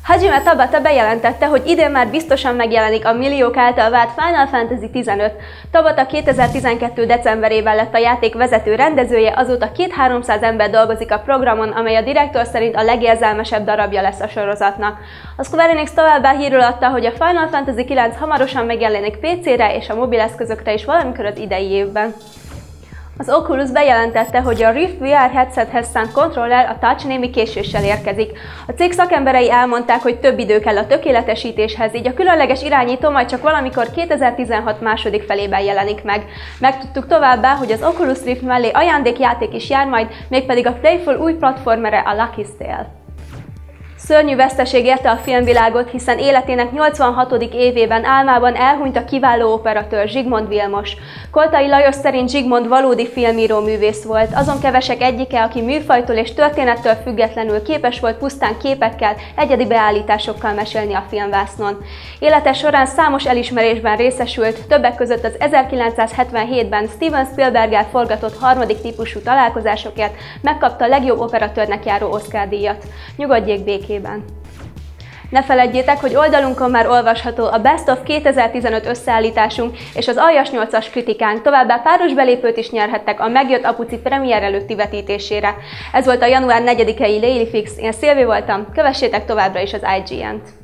Hajime Tabata bejelentette, hogy idén már biztosan megjelenik a milliók által várt Final Fantasy 15. Tabata 2012. decemberében lett a játék vezető rendezője, azóta 200-300 ember dolgozik a programon, amely a direktor szerint a legérzelmesebb darabja lesz a sorozatnak. A Square Enix továbbá hírül adta, hogy a Final Fantasy 9 hamarosan megjelenik PC-re és a mobileszközökre is valamikor az idei évben. Az Oculus bejelentette, hogy a Rift VR headsethez szánt kontroller a Touch némi késéssel érkezik. A cég szakemberei elmondták, hogy több idő kell a tökéletesítéshez, így a különleges irányító majd csak valamikor 2016 második felében jelenik meg. Megtudtuk továbbá, hogy az Oculus Rift mellé ajándékjáték is jár majd, mégpedig a Playful új platformere, a Lucky's Tale. Szörnyű veszteség érte a filmvilágot, hiszen életének 86. évében álmában elhunyt a kiváló operatőr Zsigmond Vilmos. Koltai Lajos szerint Zsigmond valódi filmíró művész volt, azon kevesek egyike, aki műfajtól és történettől függetlenül képes volt pusztán képekkel, egyedi beállításokkal mesélni a filmvásznon. Élete során számos elismerésben részesült, többek között az 1977-ben Steven Spielberggel forgatott harmadik típusú találkozásokért megkapta a legjobb operatőrnek járó Oscar-díjat. Nyugodjék békében! Ne feledjétek, hogy oldalunkon már olvasható a Best of 2015 összeállításunk és az Aljas 8-as kritikánk, továbbá páros belépőt is nyerhettek a Megjött Apuci premier előtti vetítésére. Ez volt a január 4-i Daily Fix, én Szilvi voltam, kövessétek továbbra is az IGN-t!